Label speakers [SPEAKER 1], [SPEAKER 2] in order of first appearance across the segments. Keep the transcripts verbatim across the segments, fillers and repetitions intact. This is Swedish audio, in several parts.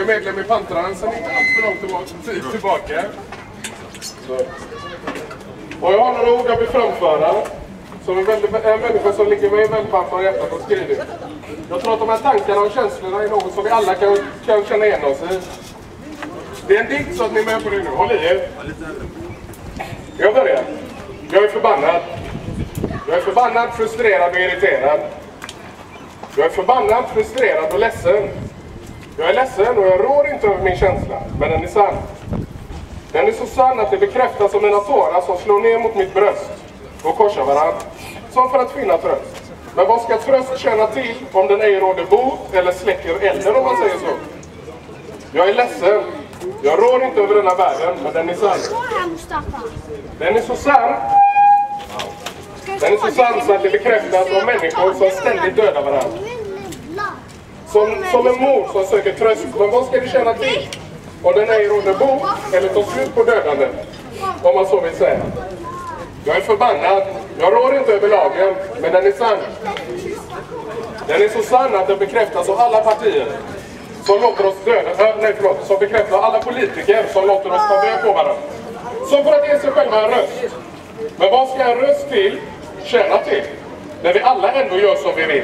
[SPEAKER 1] är medlem i Pantrarna sedan inte allt för långt tillbaka, tid tillbaka. Så. Och jag har några ord jag vill framföra. Som en, väldigt, en människa som ligger mig väldigt varmt om hjärtat och skrivit. Jag tror att de här tankarna och känslorna är något som vi alla kan, kan känna igen oss i. Det är en dikt så att ni är med på det nu. Håll i er. Jag börjar. Jag är förbannad. Jag är förbannad, frustrerad och irriterad. Jag är förbannad, frustrerad och ledsen. Jag är ledsen och jag rår inte över min känsla. Men den är sann. Den är så sann att det bekräftas av mina tårar som slår ner mot mitt bröst och korsar varandra. Som för att finna tröst. Men vad ska tröst känna till om den ej råder bot eller släcker elden, om man säger så? Jag är ledsen. Jag rår inte över den här världen, men den är sann. Den är så sann. Den är så sann så att det bekräftas av människor som ständigt dödar varandra. Som, som en mor som söker tröst. Men vad ska det känna till om den ej råder bot eller tar slut på dödandet? Om man så vill säga. Jag är förbannad. Jag rår inte över lagen, men den är sann. Den är så sann att den bekräftas av alla partier som låter oss döda. Äh, nej, förlåt. Som bekräftar alla politiker som låter oss ta död på varandra. Som för att ge sig själva en röst. Men vad ska en röst till tjäna till? När vi alla ändå gör som vi vill.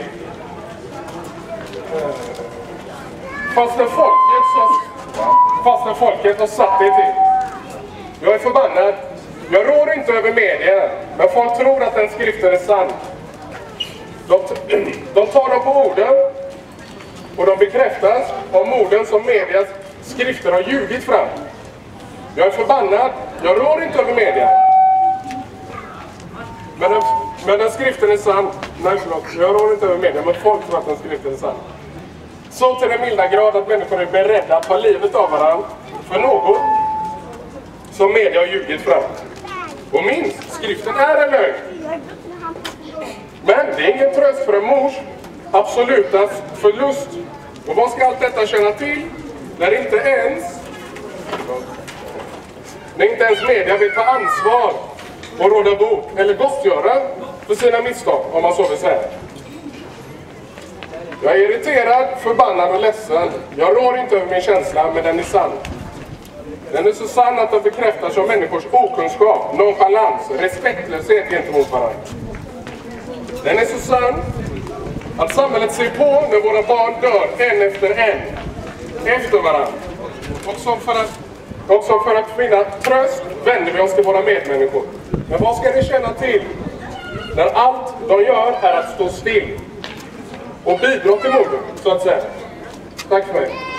[SPEAKER 1] Fastän folket, så, fastän folket har satt det till. Jag är förbannad. Jag rår inte över media, men folk tror att den skriften är sann. De, de tar dem på orden och de bekräftas av orden som medias skrifter har ljugit fram. Jag är förbannad. Jag rår inte över media. Men den, men den skriften är sann. Nej, förlåt. Jag rår inte över media, men folk tror att den skriften är sann. Så till den milda grad att människor är beredda att ta livet av varandra för något som media har ljugit fram. Och minst, skriften är en lögn. Men det är ingen tröst för en mors absoluta förlust. Och vad ska allt detta känna till när inte ens när inte ens media vill ta ansvar och råda bot eller gottgöra för sina misstag, om man så vill säga. Jag är irriterad, förbannad och ledsen. Jag rår inte över min känsla, men den är sann. Den är så sann att den bekräftas av människors okunskap, nonchalans, respektlöshet gentemot varandra. Den är så sann att samhället ser på när våra barn dör en efter en, efter varandra. Och som för att, och som för att finna tröst vänder vi oss till våra medmänniskor. Men vad ska ni känna till när allt de gör är att stå still och bidra till mordet, så att säga? Tack för mig.